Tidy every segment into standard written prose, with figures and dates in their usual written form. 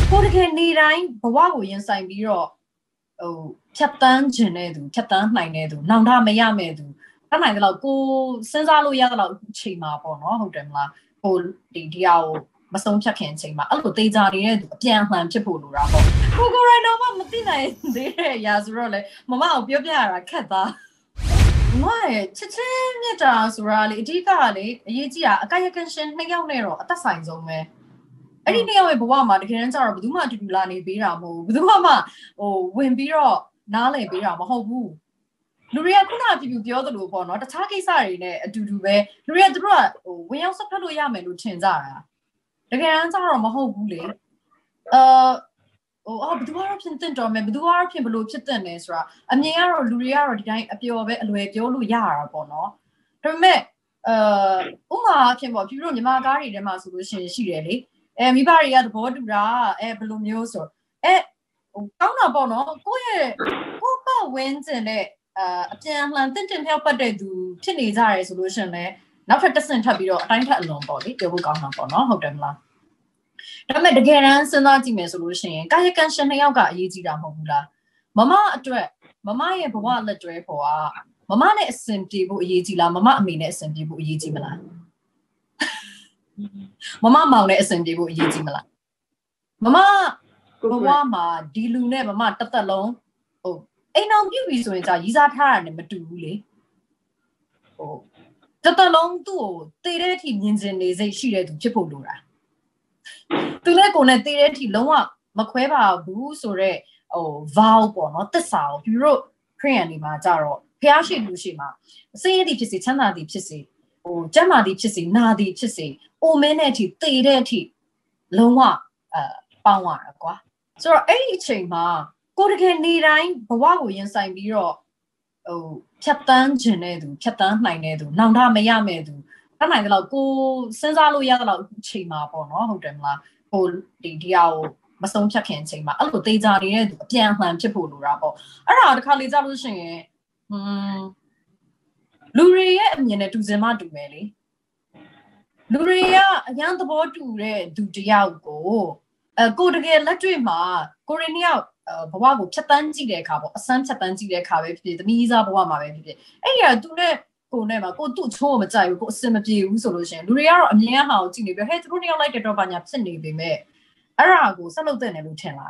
ကိုတကယ်နေတိုင်းဘဝကိုရင်ဆိုင်ပြီးတော့ဖြတ်တန်းခြင်းတဲ့သူဖြတ်တန်းနိုင်တဲ့သူနောင်တမရမဲ့သူတတ်နိုင်တဲ့လောက်ကိုစဉ်းစားလို့ရတဲ့လောက်ချိန်မှာပေါ့နော်ဟုတ်တယ်မလားဟိုဒီဟာကိုမဆုံးဖြတ်ခင်ချိန်မှာအဲ့လိုတေးကြနေတဲ့သူအပြန်အလှန်ဖြစ်ဖို့လိုတာပေါ့ကိုရိုင်းတော့မသိနိုင်သေးတဲ့အရာဆိုတော့လေမမအောင်ပြောပြရတာခက်သားမရဲ့ချစ်ချင်းမြတ်တာဆိုတာလေအဓိကလေအရေးကြီးတာအကာယကံရှင်နှစ်ယောက်နဲ့တော့အသက်ဆိုင်ဆုံးပဲအဲ့ဒီနှစ်ယောက်ရဲ့ဘဝမှာတကယ်တမ်းကျတော့ဘယ်သူမှအတူတူလာနေပေးတာမဟုတ်ဘူးဘယ်သူမှဝင်ပြီးတော့နားလည်ပေးတာမဟုတ်ဘူးလူတွေကခုနကပြပြောသလိုပေါ့နော်တခြားကိစ္စတွေနဲ့အတူတူပဲလူတွေကသူတို့ကဝင်ရောက်ဆက်ဖက်လို့ရမယ်လို့ထင်ကြတာတကယ်တမ်းကျတော့မဟုတ်ဘူးလေဘယ်သူကတော့ဖြစ်တဲ့တော်မယ်ဘယ်သူကတော့ဖြစ်ဘလို့ဖြစ်တဲ့လဲဆိုတာအမြင်ကတော့လူတွေကတော့ဒီတိုင်းအပျော်ပဲအလွယ်ပြောလို့ရတာပေါ့နော်ဒါပေမဲ့ဥမာအဖြစ်ပေါ့ပြတို့မြန်မာကားတွေထဲမှာဆိုလို့ရှိတယ်လေမိဘတွေကသဘောတူတာဘယ်လိုမျိုးဆိုကောင်းတာပေါ့နော်ကိုပတ်ဝန်းကျင်နဲ့အပြန်အလှန်တင်မြောက်ပတ်တဲ့သူဖြစ်နေကြရဲဆိုလို့ရှိရင်လည်းနောက်ထပ်တစ်ဆင့်ထပ်ပြီးတော့အတိုင်းထက်အလွန်ပေါ့လေပြောဖို့ကောင်းတာပေါ့နော်ဟုတ်တယ်မလားဒါပေမဲ့တကယ်တမ်းစဉ်းစားကြည့်မယ်ဆိုလို့ရှိရင်ကာယကံရှင်နှစ်ယောက်ကအရေးကြီးတာမဟုတ်ဘူးလားမမအတွက်မမရဲ့ဘဝလက်တွဲပေါ်ကမမနဲ့အဆင်ပြေဖို့အရေးကြီးလားမမအမေနဲ့အဆင်ပြေဖို့အရေးကြီးမလားမမမောင်နဲ့အဆင်ပြေဖို့အရေးကြီးမလားမမဘဝမှာဒီလူနဲ့မမတသက်လုံးအိမ်အောင်ပြုတ်ပြီဆိုရင်じゃရီးစားထားရတယ်မတူဘူးလေတသက်လုံးသူ့ကိုတည်တဲ့အထိမြင်ကျင်နေစိတ်ရှိတဲ့သူဖြစ်ဖို့လိုတာသူလည်းကိုယ်နဲ့တည်တဲ့အထိလုံးဝမခွဲပါဘူးဆိုတော့vow ပေါ့နော်သစ္စာကိုပြီးတော့ခရိယန်တွေမှာကြတော့ဖျားရှိလူရှိမှာအစိမ်းရည်ဖြစ်စေချမ်းသာသည်ဖြစ်စေကျမ်းမာသည်ဖြစ်စေနာသည်ဖြစ်စေအိုမင်းတဲ့အထိတည်တဲ့အထိလုံးဝပေါင်းရတာကွာဆိုတော့အဲ့ဒီအချိန်မှာကိုတကယ်နေတိုင်းဘဝကိုရင်ဆိုင်ပြီးတော့ဖြတ်တန်းခြင်းတဲ့သူဖြတ်တန်းနိုင်တဲ့သူနောင်တမရမဲ့သူတတ်နိုင်တဲ့လောက်ကိုစဉ်းစားလို့ရတဲ့လောက်ချိန်မှာပေါ့နော်ဟုတ်တယ်မလားဒီဟာကိုမဆုံးဖြတ်ခင်ချိန်မှာအဲ့လိုတေးကြနေတဲ့သူအပြန်အလှန်ဖြစ်ဖို့လိုတာပေါ့အဲ့ဒါတခါလေကြလို့ရှိရင်လူတွေရဲ့အမြင်နဲ့တူစင်မှတူမယ်လေလူတွေကအရန်သဘောတူတဲ့သူတယောက်ကိုတကယ်လက်တွေ့မှာကိုရီးယားဘဝကိုဖြတ်တန်းကြည့်တဲ့အခါပေါ့အစမ်းဖြတ်တန်းကြည့်တဲ့အခါပဲဖြစ်ဖြစ်သမီးစားဘဝမှာပဲဖြစ်ဖြစ်အဲ့ဒီကသူနဲ့ကိုနဲ့မှာကိုသူ့ချိုးမကြိုက်ဘူးကိုအစင်မပြေဘူးဆိုလို့ရှိရင်လူတွေကတော့အမြင်အဟောင်ကြည့်နေပြီးဟဲ့သူတို့နှစ်ယောက်လိုက်တဲ့တော့ဘာညာဖြစ်နေပေမဲ့အဲ့ဒါကိုဆက်လုပ်တဲ့နယ်လို့ထင်လား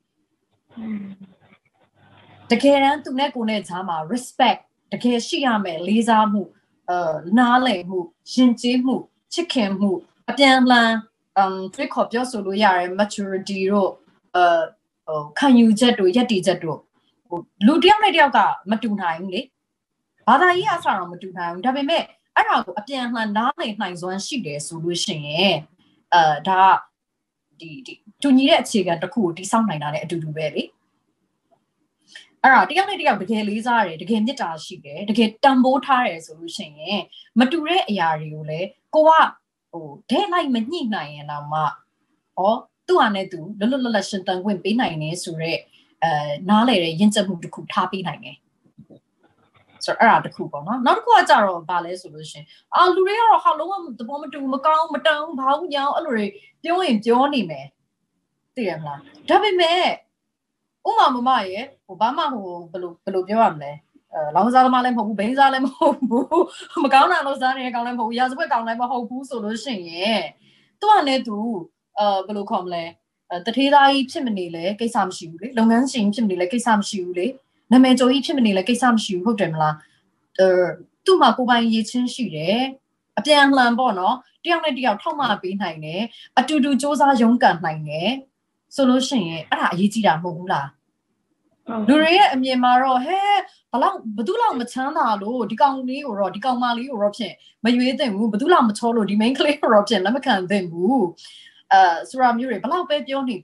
တကယ်တမ်းသူနဲ့ကိုနဲ့ကြားမှာ respect တကယ်ရှိရမယ်လေးစားမှုနားလည်မှုယဉ်ကျေးမှုချစ်ခင်မှုအပြန်အလှန်တွေးခေါ်ပြောဆိုလို့ရတယ် maturity တို့ခံယူချက်တို့ယက်တီချက်တို့လူတယောက်နဲ့တယောက်ကမတူနိုင်ဘူးလေဘာသာရေးအစားတော့မတူနိုင်ဘူးဒါပေမဲ့အဲ့ဒါကိုအပြန်အလှန်နားလည်နိုင်စွမ်းရှိတယ်ဆိုလို့ရှိရင်ဒါဒီတူညီတဲ့အခြေခံတစ်ခုကိုတိစောက်နိုင်တာနဲ့အတူတူပဲလေအဲ့ဒါတယောက်နဲ့တယောက်တကယ်လေးစားရတယ်တကယ်မေတ္တာရှိတယ်တကယ်တန်ဖိုးထားတယ်ဆိုလို့ရှိရင်မတူတဲ့အရာတွေကိုလည်းကိုကဒဲလိုက်မညှိနိုင်ရင်တော့မှသူ့ဟာနဲ့သူလွတ်လွတ်လပ်လပ်ရှင်တန်ခွင့်ပေးနိုင်နေဆိုတော့နားလေတဲ့ရင့်ကျက်မှုတစ်ခုထားပေးနိုင်တယ်ဆိုတော့အဲ့ဒါတစ်ခုပေါ့နော်နောက်တစ်ခုကကြတော့ဗာလဲဆိုလို့ရှင်လူတွေကတော့ဟာလုံးဝသဘောမတူမကောင်းမတန်ဘာဘူးညာအဲ့လိုတွေပြောရင်ပြောနေမယ်သိရမလားဒါပေမဲ့ဥမာမမရဲ့ဘာမှဘယ်လိုပြောရမလဲလောင်စားသမားလည်းမဟုတ်ဘူးဘိန်းစားလည်းမဟုတ်ဘူးမကောင်းတာလို့စားနေတဲ့ကောင်လည်းမဟုတ်ဘူးရာဇဝတ်ကောင်လည်းမဟုတ်ဘူးဆိုလို့ရှိရင်သူကလည်းသူဘယ်လိုခေါ်မလဲတထေးသားကြီးဖြစ်မနေလဲကိစ္စမရှိဘူးလေလုပ်ငန်းရှင်ဖြစ်မနေလဲကိစ္စမရှိဘူးလေနာမည်ကျော်ကြီးဖြစ်မနေလဲကိစ္စမရှိဘူးဟုတ်တယ်မလားသူ့မှာကိုယ်ပိုင်ရည်ချင်းရှိတယ်အပြန်အလှန်ပေါ့နော်တယောက်နဲ့တယောက်ထောက်မပေးနိုင်တယ်အတူတူစ조사ရုန်းကန်နိုင်တယ်ဆိုလို့ရှိရင်အဲ့ဒါအရေးကြီးတာမဟုတ်ဘူးလားလူတွေရဲ့အမြင်မှာတော့ဟဲဘသူလောက်မချမ်းသာလို့ဒီကောင်လေးကိုတော့ဒီကောင်မလေးကိုတော့ဖြင့်မရွေးသင့်ဘူးဘသူလောက်မချောလို့ဒီ main ကလေးကိုတော့ဖြင့်လက်မခံသင့်ဘူးဆိုတာမျိုးတွေဘလောက်ပဲပြောနေ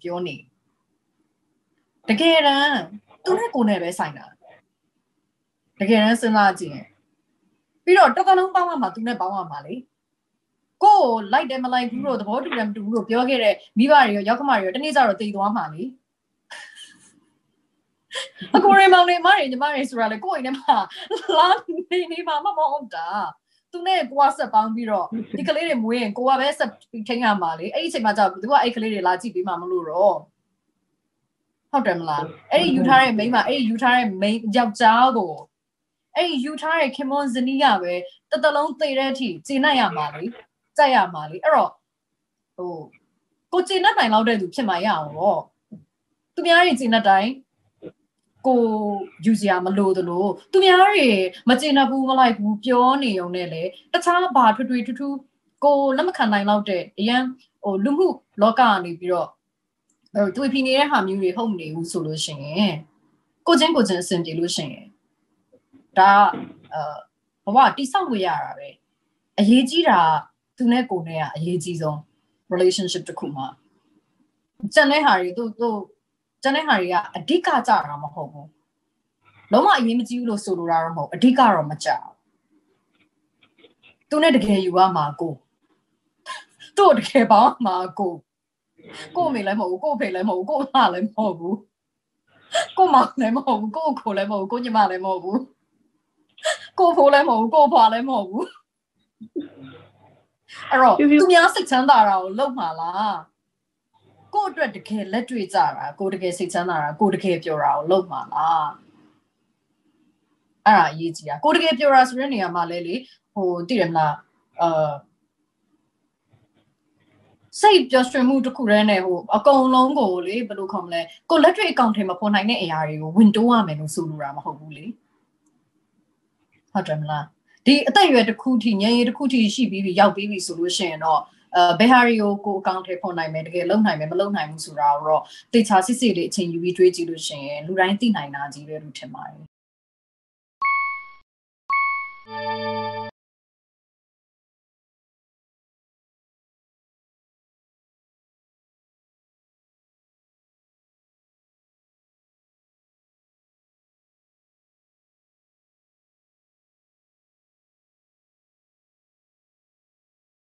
တကယ်တမ်းသူနဲ့ကိုယ်နဲ့ပဲဆိုင်တာတကယ်တမ်းစဉ်းစားကြည့်ရင်ပြီးတော့တစ်ခါလုံးပေါင်းရမှာသူနဲ့ပေါင်းရမှာလေကိုယ်လိုက်တယ်မလိုက်ဘူးလို့သဘောတူတယ်မတူဘူးလို့ပြောခဲ့တဲ့မိဘတွေရောရောက်ခမတွေရောတနေ့ကျတော့တည်သွားမှာလေအကိုရီမောင်နေမတွေညီမတွေဆိုတာလေကိုယ့်အိမ်ထဲမှာလာနေမှာမဟုတ်တာသူနဲ့ကိုကဆက်ပေါင်းပြီးတော့ဒီကလေးတွေမွေးရင်ကိုကပဲဆက်ထိန်းရမှာလေအဲ့ဒီအချိန်မှာကျတော့သူကအဲ့ကလေးတွေလာကြည့်ပေးမှာမလို့တော့ဟုတ်တယ်မလားအဲ့ဒီယူထားတဲ့မိန်းမအဲ့ဒီယူထားတဲ့မိန်းယောက်ျားကိုအဲ့ဒီယူထားတဲ့ခင်မွန်ဇနီးကပဲတတလုံးသိတဲ့အထိကျင့်နိုင်ရမှာလေကြိုက်ရမှာလေအဲ့တော့ဟိုကိုကျင့်တတ်နိုင်လောက်တဲ့သူဖြစ်မှရအောင်ပေါ့သူများတွေကျင့်တတ်တိုင်းကိုယူစရာမလိုသလိုသူများတွေမကျင့်တတ်ဘူးမလိုက်ဘူးပြောနေုံနဲ့လေတခြားဘာထွေထွေထူးထူးကိုလက်မခံနိုင်လောက်တဲ့အရန်ဟိုလူမှုလောကကနေပြီးတော့သူဖိနေတဲ့ဟာမျိုးတွေဟုတ်မနေဘူးဆိုလို့ရှိရင်ကိုချင်းအဆင်ပြေလို့ရှိရင်ဒါဘဝတိဆောက်လို့ရတာပဲအရေးကြီးတာသူနဲ့ကိုနဲ့ကအရေးကြီးဆုံး relationship တစ်ခုမှာကျန်တဲ့ဟာတွေသူကျန်တဲ့ဟာတွေကအဓိကကြတာမဟုတ်ဘူးလုံးဝအရေးမကြီးဘူးလို့ဆိုလိုတာတော့မဟုတ်အဓိကတော့မကြောက်သူနဲ့တကယ်ယူရမှာကိုသူ့တကယ်ပေါင်းမှာကိုမေလည်းမဟုတ်ဘူးကိုဖေလည်းမဟုတ်ဘူးကိုမလည်းမဟုတ်ဘူးကိုမောင်လည်းမဟုတ်ဘူးကိုခိုလည်းမဟုတ်ဘူးကိုညီမလည်းမဟုတ်ဘူးကိုဖိုးလည်းမဟုတ်ဘူးကိုဖွာလည်းမဟုတ်ဘူးအဲ့တော့သူများစိတ်ချမ်းသာတာကိုလုပ်မှာလားကိုအတွက်တကယ်လက်တွေ့ကြတာကိုတကယ်စိတ်ချမ်းသာတာကိုတကယ်ပြောတာကိုလုပ်မှာလားအဲ့ဒါအရေးကြီးတာကိုတကယ်ပြောတာဆိုတဲ့နေရာမှာလဲလေဟိုသိတယ်မလားစိတ်ပျော်ရွှင်မှုတစ်ခုတည်းနဲ့ဟိုအကုန်လုံးကိုလေဘယ်လိုခေါ်မလဲကိုလက်တွေ့အကောင့်ထဲမှာပေါ်နိုင်တဲ့အရာတွေကိုဝင်တိုးရမယ်လို့ဆိုလိုတာမဟုတ်ဘူးလေဟုတ်တယ်မလားဒီအသက်အရွယ်တစ်ခုထိညံရည်တစ်ခုထိရှိပြီးရောက်ပြီးပြီဆိုလို့ရှိရင်တော့ဘယ်ဟာတွေကိုအကောင့်ထဲပေါ်နိုင်မယ်တကယ်လုံနိုင်မယ်မလုံနိုင်ဘူးဆိုတာတော့တေချာစစ်စစ်လေးအချိန်ယူပြီးတွေးကြည့်လို့ရှိရင်လူတိုင်းသိနိုင်တာကြီးပဲလို့ထင်ပါတယ်